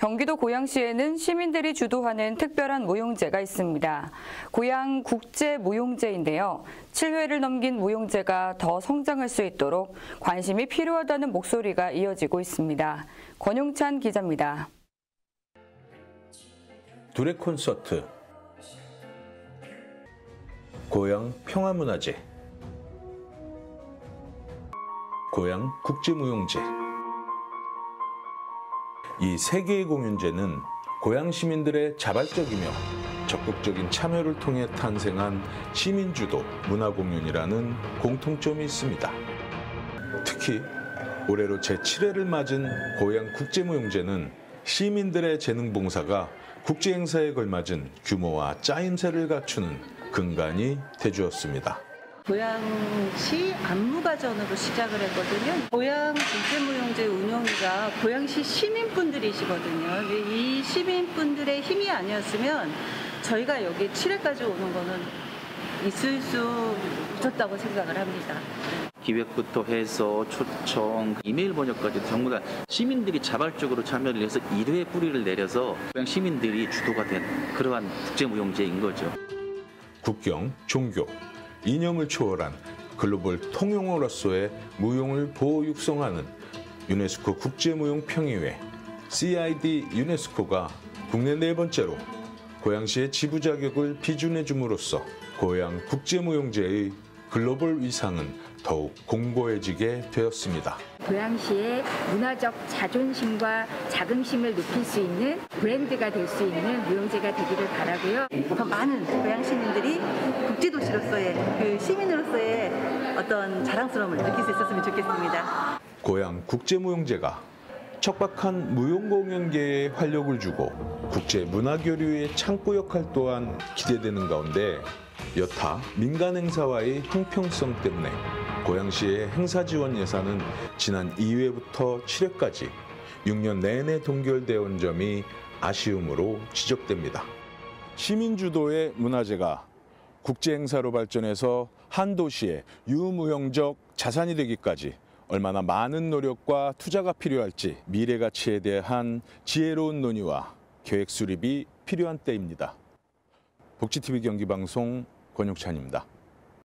경기도 고양시에는 시민들이 주도하는 특별한 무용제가 있습니다. 고양 국제무용제인데요. 7회를 넘긴 무용제가 더 성장할 수 있도록 관심이 필요하다는 목소리가 이어지고 있습니다. 권용찬 기자입니다. 두레 콘서트, 고양 평화문화제, 고양 국제무용제. 이 세 개의 공연제는 고양 시민들의 자발적이며 적극적인 참여를 통해 탄생한 시민주도 문화공연이라는 공통점이 있습니다. 특히 올해로 제7회를 맞은 고양 국제무용제는 시민들의 재능봉사가 국제행사에 걸맞은 규모와 짜임새를 갖추는 근간이 되주었습니다. 고양시 안무가전으로 시작을 했거든요. 고양 국제무용제 운영위가 고양시 시민분들이시거든요. 이 시민분들의 힘이 아니었으면 저희가 여기 7회까지 오는 거는 있을 수 없었다고 생각을 합니다. 기획부터 해서 초청, 이메일 번역까지 전부 다 시민들이 자발적으로 참여를 해서 1회 뿌리를 내려서 고양 시민들이 주도가 된 그러한 국제무용제인 거죠. 국경, 종교, 이념을 초월한 글로벌 통용어로서의 무용을 보호 육성하는 유네스코 국제무용평의회 CID 유네스코가 국내 네 번째로 고양시의 지부 자격을批准해 줌으로써 고양 국제무용제의 글로벌 위상은 더욱 공고해지게 되었습니다. 고양시의 문화적 자존심과 자긍심을 높일 수 있는 브랜드가 될 수 있는 무용제가 되기를 바라고요. 더 많은 고양 시민들이 국제도시로서의 그 시민으로서의 어떤 자랑스러움을 느낄 수 있었으면 좋겠습니다. 고양 국제무용제가 척박한 무용공연계에 활력을 주고 국제 문화교류의 창구 역할 또한 기대되는 가운데 여타 민간 행사와의 형평성 때문에 고양시의 행사 지원 예산은 지난 2회부터 7회까지 6년 내내 동결되어 온 점이 아쉬움으로 지적됩니다. 시민주도의 문화제가 국제행사로 발전해서 한 도시의 유무형적 자산이 되기까지 얼마나 많은 노력과 투자가 필요할지 미래 가치에 대한 지혜로운 논의와 계획 수립이 필요한 때입니다. 복지TV 경기방송 권용찬입니다.